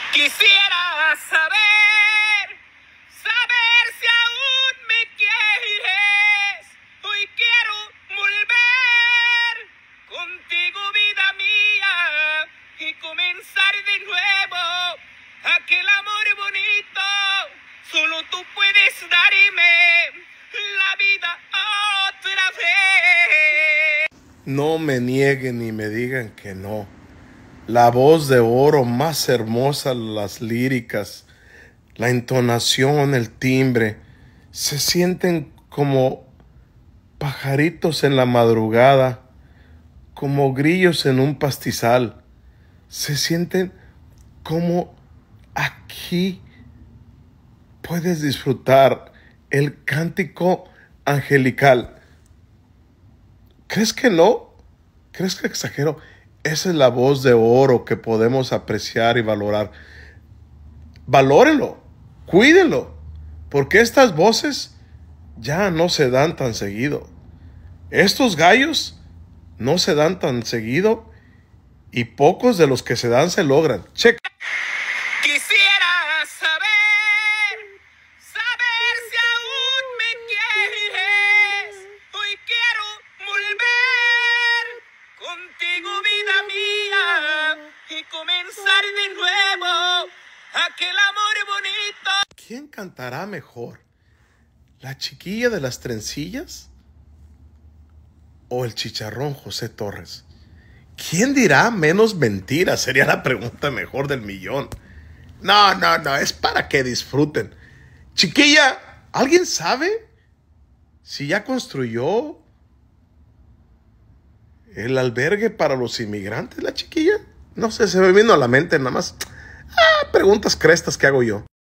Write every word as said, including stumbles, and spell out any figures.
Quisiera saber, saber si aún me quieres. Hoy quiero volver contigo, vida mía, y comenzar de nuevo aquel amor bonito. Solo tú puedes darme la vida otra vez. No me nieguen ni me digan que no. La voz de oro más hermosa, las líricas, la entonación, el timbre, se sienten como pajaritos en la madrugada, como grillos en un pastizal. Se sienten como aquí puedes disfrutar el cántico angelical. ¿Crees que no? ¿Crees que exagero? Esa es la voz de oro que podemos apreciar y valorar. Valórenlo, cuídenlo, porque estas voces ya no se dan tan seguido. Estos gallos no se dan tan seguido y pocos de los que se dan se logran. Checa. Quisiera saber, saber si aún me quieres. Hoy quiero volver contigo, vida mía, y comenzar de nuevo aquel amor bonito. ¿Quién cantará mejor? ¿La chiquilla de las trencillas o el chicharrón José Torres? ¿Quién dirá menos mentiras? Sería la pregunta mejor del millón. No, no, no, es para que disfruten. Chiquilla, ¿alguien sabe si ya construyó el albergue para los inmigrantes, la chiquilla? No sé, se me vino a la mente nada más. Ah, preguntas crestas que hago yo.